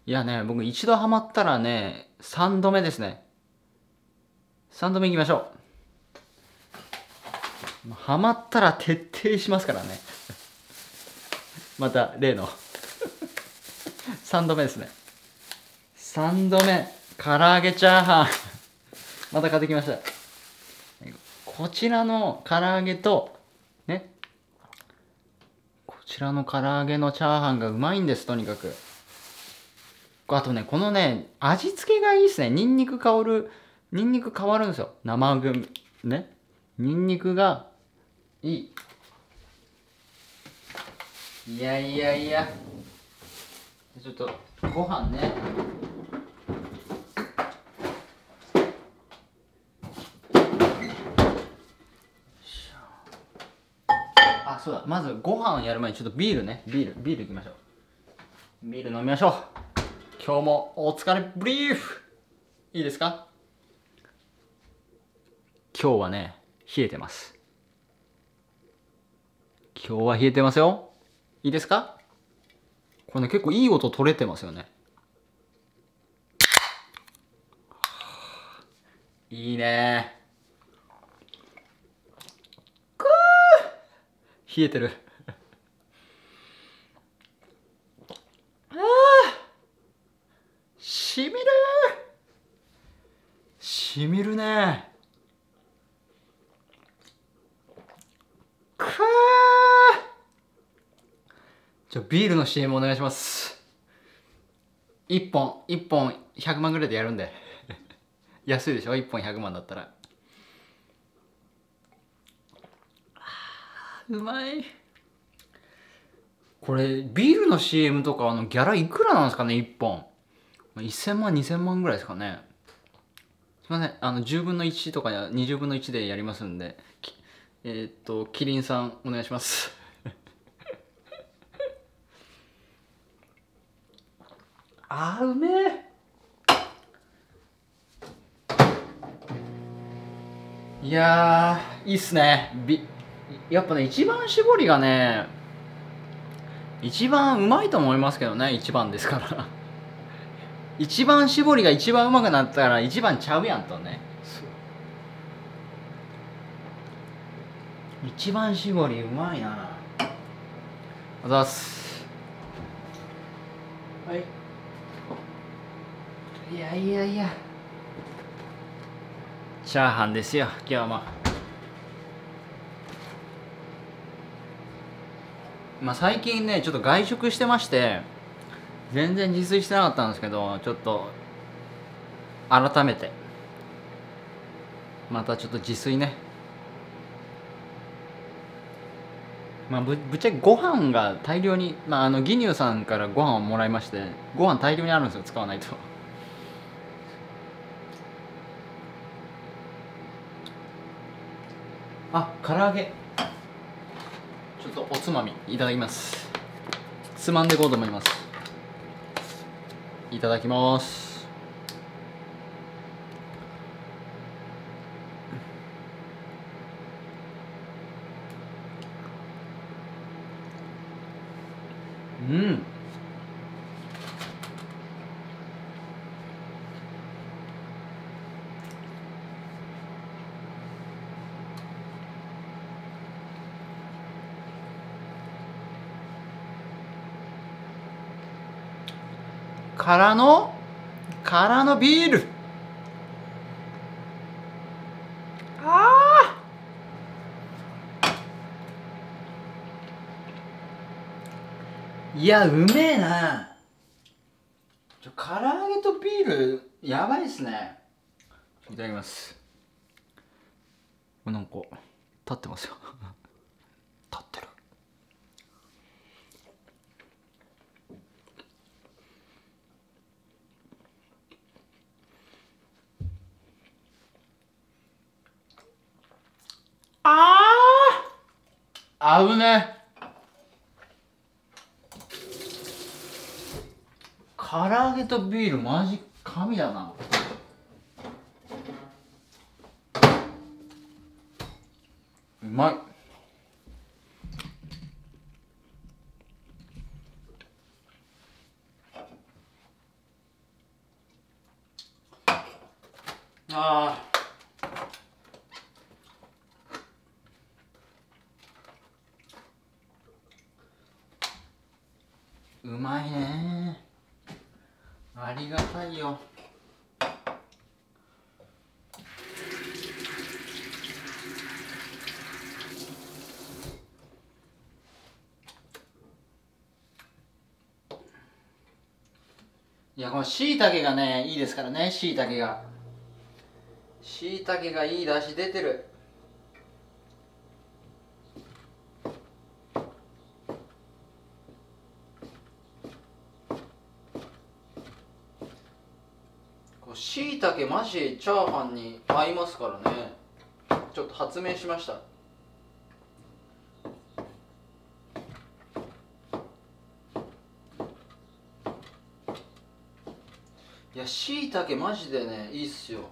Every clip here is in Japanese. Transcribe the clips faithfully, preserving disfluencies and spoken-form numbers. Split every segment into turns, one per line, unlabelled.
いやね、僕一度ハマったらね、三度目ですね。三度目行きましょう。ハマったら徹底しますからね。また、例の。三度目ですね。三度目、唐揚げチャーハン。また買ってきました。こちらの唐揚げと、ね。こちらの唐揚げのチャーハンがうまいんです、とにかく。あとね、このね、味付けがいいですね。ニンニク香る、ニンニク変わるんですよ。生具、ね。ニンニクがいい。いやいやいや。ちょっと、ご飯ね。あ、そうだ。まずご飯やる前にちょっとビールね。ビール、ビールいきましょう。ビール飲みましょう。今日もお疲れブリーフいいですか？今日はね、冷えてます。今日は冷えてますよ。いいですか？これね、結構いい音取れてますよね。いいね。くー冷えてる。あーしみるしみるね。くーちょ、ビールの シーエム お願いします。いっぽん、いっぽんひゃくまんぐらいでやるんで。安いでしょ ?いっ 本ひゃくまんだったら。うまい。これ、ビールの シーエム とか、あの、ギャラいくらなんですかね、いっぽん。いっせんまん、にせんまんぐらいですかね。すいません、あの、じゅうぶんのいちとかにじゅうぶんのいちでやりますんで、えー、っと、キリンさん、お願いします。あー、うめえ。いやー、いいっすね。び、やっぱね、一番搾りがね、一番うまいと思いますけどね、一番ですから。一番搾りが一番うまくなったら一番ちゃうやんとね。一番搾りうまいな。ありがとうございます。はい。いやいやいや。チャーハンですよ、今日も。まあ最近ね、ちょっと外食してまして、全然自炊してなかったんですけど、ちょっと、改めて、またちょっと自炊ね。まあぶぶっちゃけご飯が大量に、まああの、ギニューさんからご飯をもらいまして、ご飯大量にあるんですよ、使わないと。あ、唐揚げ。ちょっとおつまみいただきます。つまんでいこうと思います。いただきます。うん。からのからのビール。あーいや、うめえな。ちょ唐揚げとビールやばいっすね。いただきます。なんか立ってますよ。立ってる。ああ合うね。唐揚げとビールマジ神だな。うまい。 まいね。ありがたいよ。いや、このしいたけがね、いいですからね、しいたけが。しいたけがいい出汁出てる。しいたけマジチャーハンに合いますからね。ちょっと発明しました。いや、しいたけマジでね、いいっすよ。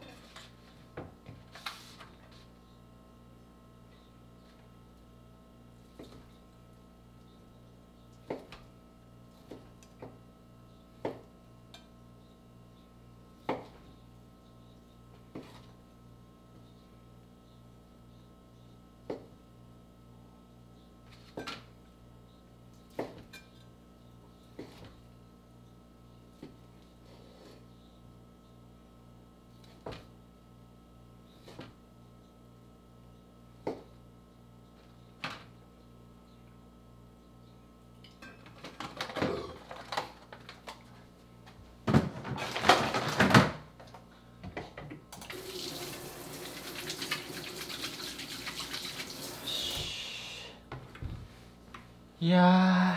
いや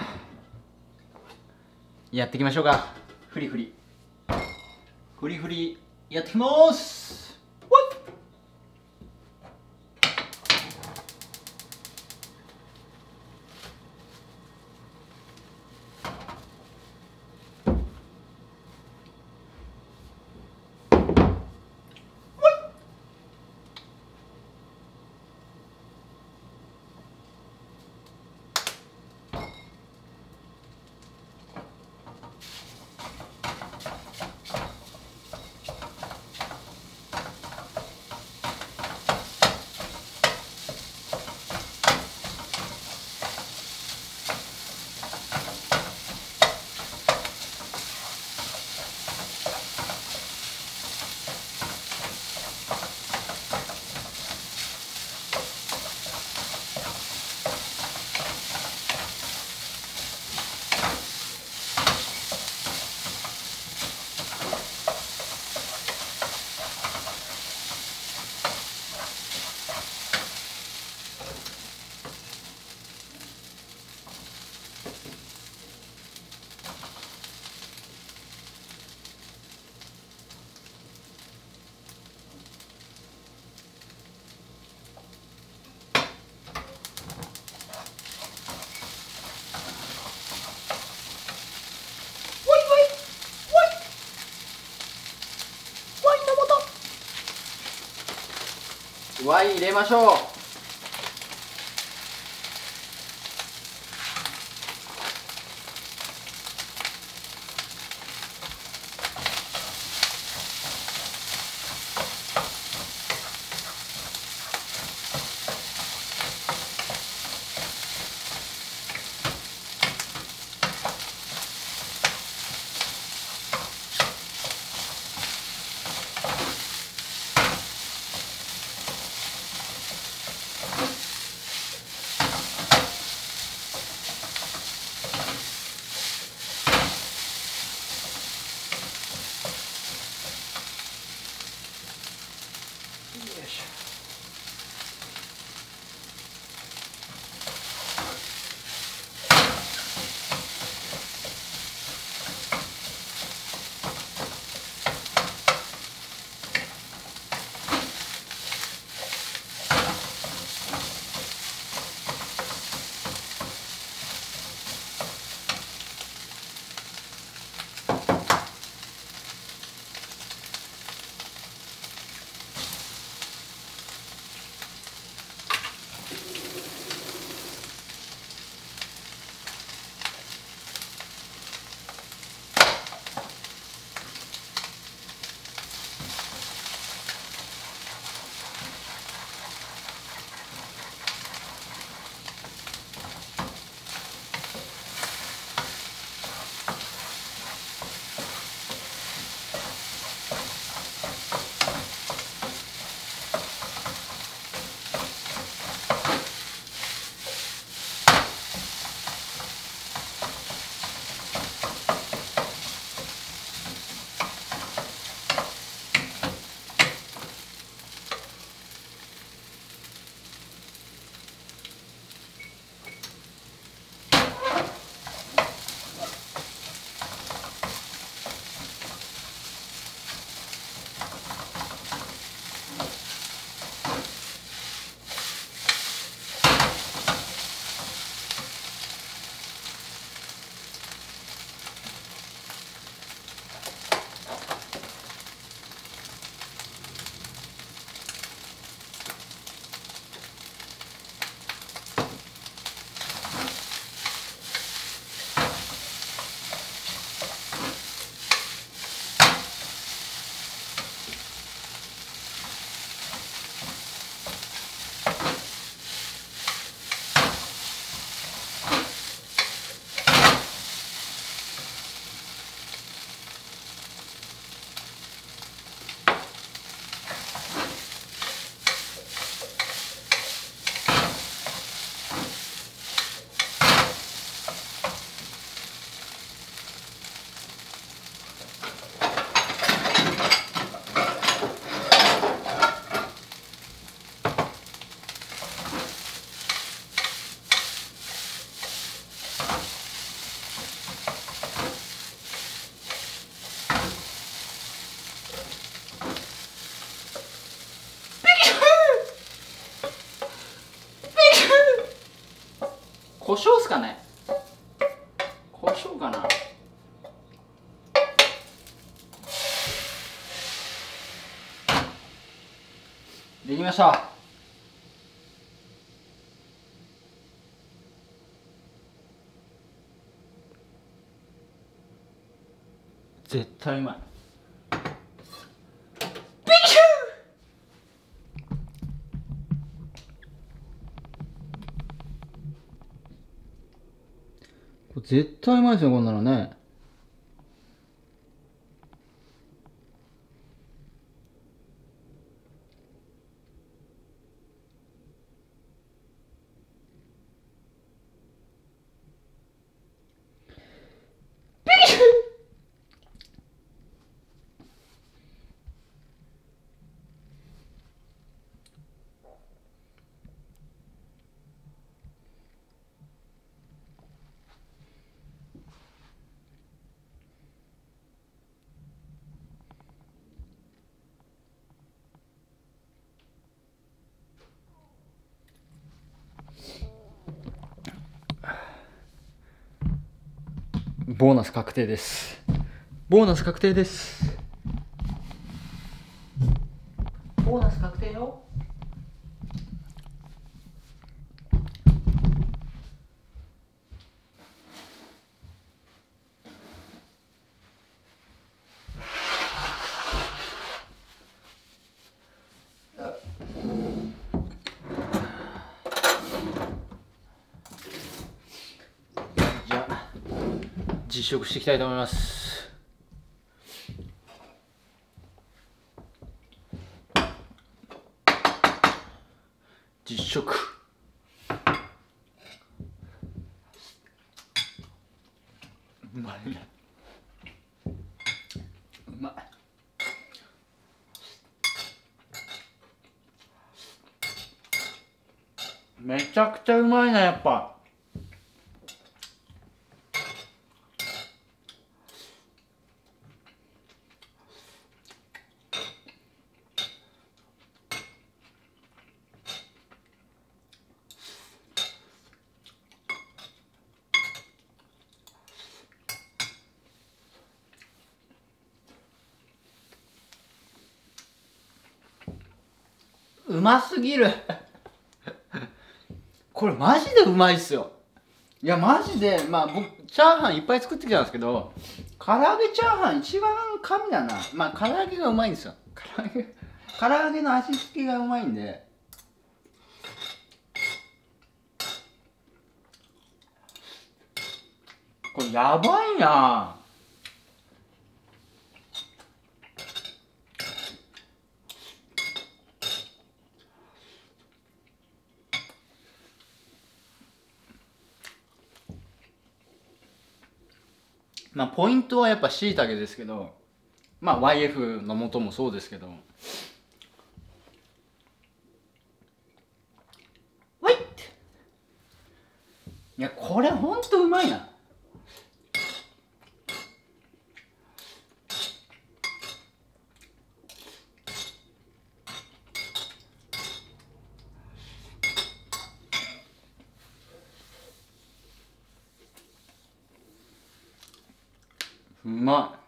ー、やっていきましょうか。フリフリフリフリやってきます。ワイン入れましょう。 椒っすかね。胡椒かな。できました。絶対うまい。ビシュー。これ絶対うまいですよ、こんなのね。ボーナス確定です。ボーナス確定です。ボーナス確定よ。じゃあ実食していきたいと思います。実食。うまいね。うまい。めちゃくちゃうまいな、やっぱ。うますぎる。これマジでうまいっすよ。いやマジで、まあ僕チャーハンいっぱい作ってきたんですけど、唐揚げチャーハン一番神だな。まあ唐揚げがうまいんですよ。唐揚げ唐揚げの味付けがうまいんで。これやばいな。まあポイントはやっぱしいたけですけど、まあ ワイエフ の素もそうですけど、わいっ、いやこれほんとうまいな。うま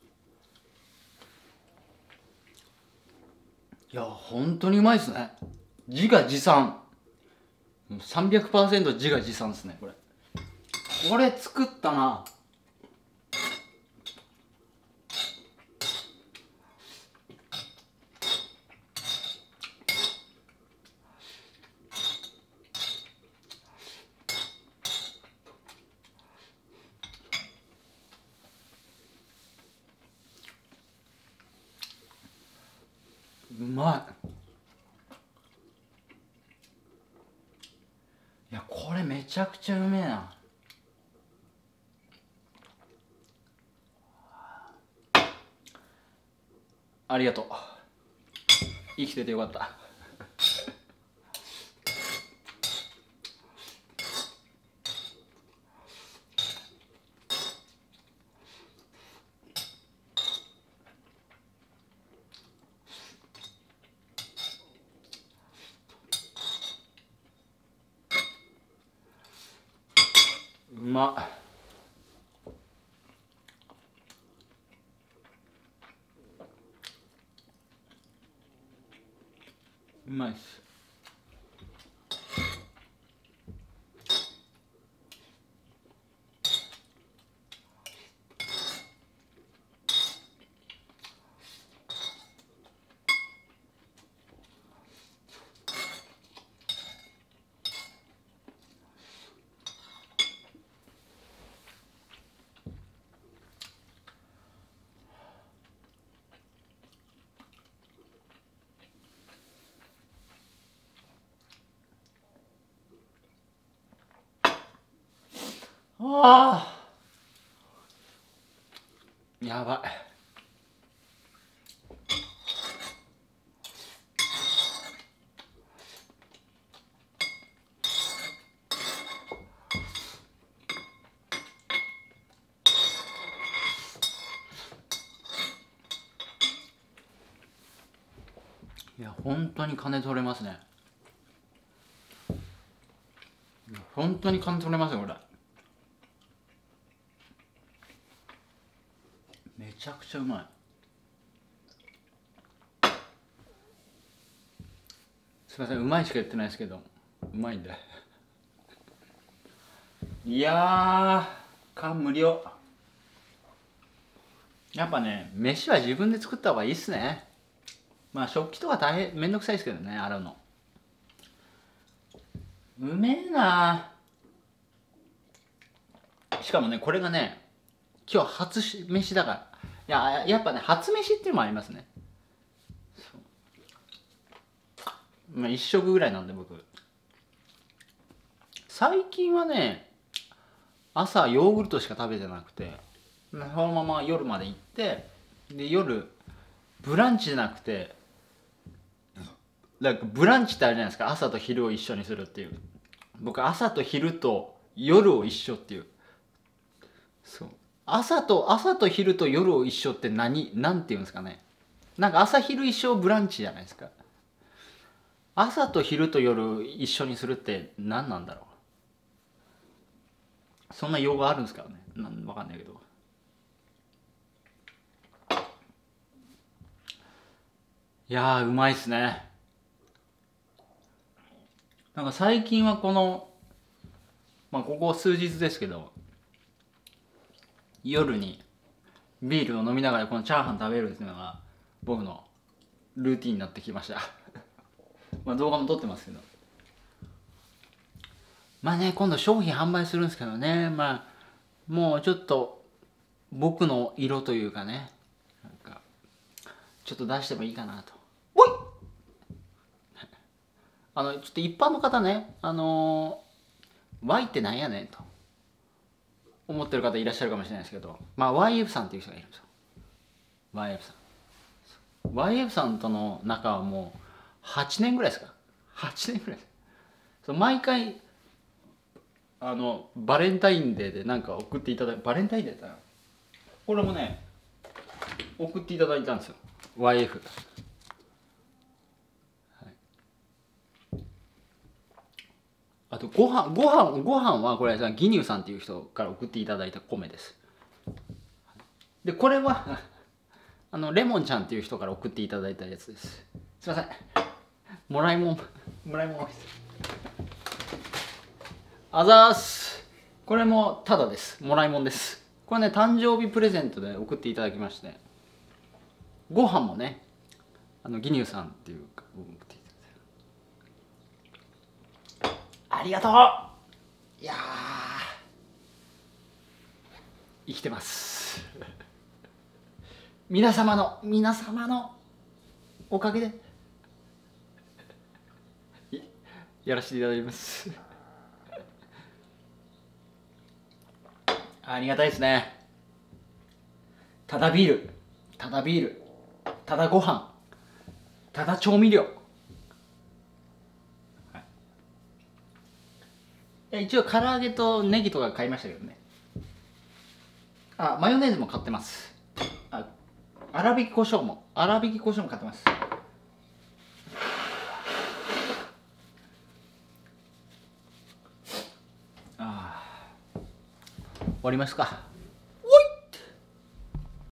い。いや本当にうまいですね。自画自賛。さんびゃくパーセント 自画自賛ですねこれ。これ作ったな。うまい。いやこれめちゃくちゃうめえな。ありがとう。生きててよかった。 まっ。うまいっす。ああ、やばい。いや本当に金取れますね。本当に金取れますよこれ。めちゃくちゃうまい。すみません、うまいしか言ってないですけど、うまいんで。いやー、感無量。やっぱね、飯は自分で作った方がいいっすね。まあ食器とか大変めんどくさいですけどね、洗うの。うめえな。しかもね、これがね、今日初飯だから。いや、やっぱね、初飯っていうのもありますね。まあ一食ぐらいなんで僕。最近はね、朝ヨーグルトしか食べてなくて、そのまま夜まで行って、で夜ブランチじゃなくて、なんかブランチってあるじゃないですか、朝と昼を一緒にするっていう。僕朝と昼と夜を一緒っていう。そう、朝と朝と昼と夜を一緒って何なんていうんですかね。なんか朝昼一緒ブランチじゃないですか。朝と昼と夜一緒にするって何なんだろう。そんな用語あるんですかね。なんわかんないけど。いやーうまいっすね。なんか最近はこのまあここ数日ですけど、夜にビールを飲みながらこのチャーハン食べるっていうのが僕のルーティンになってきましたまあ動画も撮ってますけど、まあね今度商品販売するんですけどね、まあもうちょっと僕の色というかね、なんかちょっと出してもいいかなと。おいあのちょっと一般の方ね、あのー、Y ってなんやねんと思ってる方いらっしゃるかもしれないですけど、まあ ワイエフ さんっていう人がいるんですよ。 ワイエフ さん ワイエフ さんとの仲はもうはちねんぐらいですか。はちねんぐらいです。そう毎回あのバレンタインデーでなんか送っていただいて、バレンタインデーだったな、これもね送っていただいたんですよ ワイエフ、はい、あとご飯ご飯ご飯はこれギニューさんっていう人から送っていただいた米です。でこれはあのレモンちゃんっていう人から送っていただいたやつです。すいません、もらいもんもらいもんあざーす。これもタダです。もらいもんです。これね誕生日プレゼントで送っていただきまして、ご飯もねあのギニューさんっていうか送っていただいてありがとう。いや生きてます皆様の皆様のおかげでやらせていただきますありがたいですね。ただビール、ただビール、ただご飯、ただ調味料、はい、一応唐揚げとネギとか買いましたけどね。あ、マヨネーズも買ってます。あ、粗挽き胡椒も粗挽き胡椒も買ってます。あわりますか。